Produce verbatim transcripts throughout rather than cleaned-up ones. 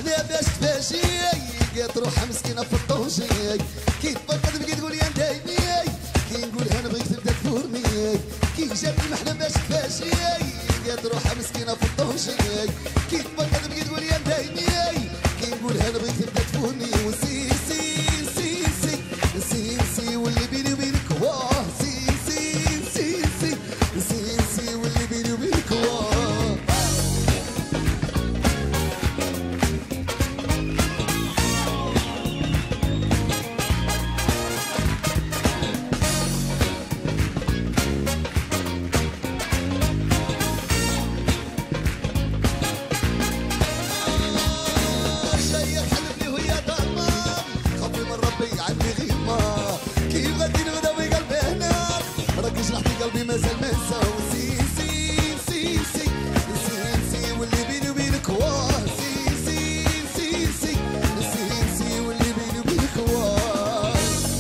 المحنة باش تفاشي لقيت روحها مسكينة في الطوشي كي تفكر بقيت تقول يا ندايمي كي نقولها نبغيك تبدا تفورني كي جاب المحنة باش تفاشي لقيت روحها مسكينة في الطوشي كي تفكر بقيت تقول يا ندايمي كي نقولها نبغيك تبدا تفورني وسي سي سي سي سي سي واللي بيني وبينك واه سي سي سي سي سي سي واللي بيني وبينك واه قلبي مازال ما نساو سي سي سي سي سي سي واللي بيني وبينك واه سي سي سي سي سي سي واللي بيني وبينك واه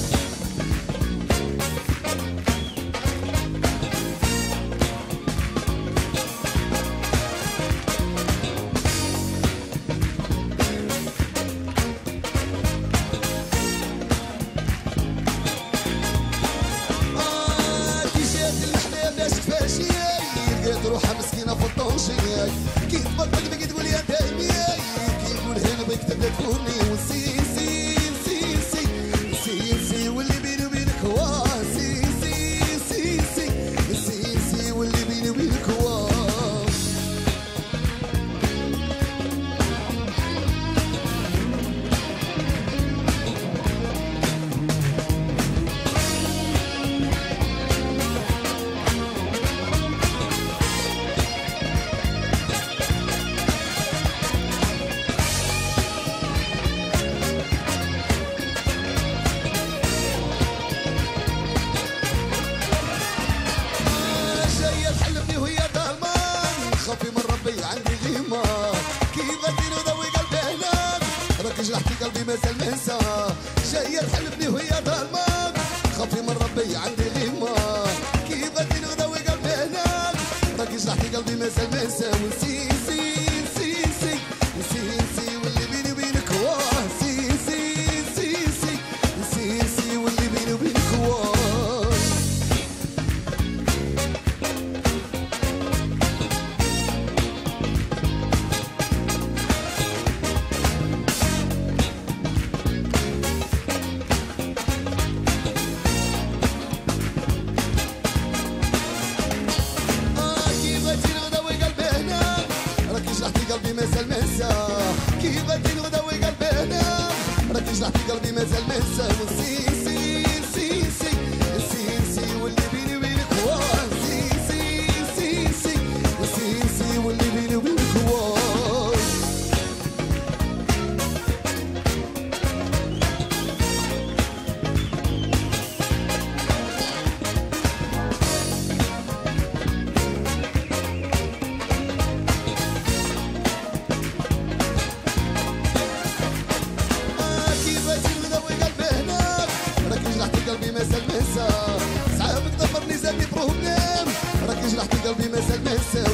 لقيت روحها مسكينة في الطوشي كي تفكرت بقيت تقول يا دايمي كي نقول هنا بغيك تبدا تفورني وسي سي سي سي سي سي واللي بيني وبينك واه سي سي سي سي سي سي واللي بيني وبينك واه خافي من ربي عندي غيمة كيف غادي نضوي قلبي هناك راك جرحتي قلبي مازال ما نسى جاية تحلفني وهي ظلمة خافي من ربي عندي غيمة كيف غادي نضوي قلبي هناك راك جرحتي قلبي مازال ما نسى ونسي سي سي سي سي سي واللي بيني وبينك واه سي سي سي سي سي سي واللي بيني وبينك واه قلبي مازال ما نسى كيف غادي نضوي قلبي هنا راك جرحتي قلبي مازال ما نسى سي سي سي سي سي سي واللي بيني وبينك واه سي سي سي سي سي سي واللي بيني وبينك واه قلبي مازال ما نسى صعب تدبرني زادني بروبليم راك جرحتي قلبي مازال ما نسى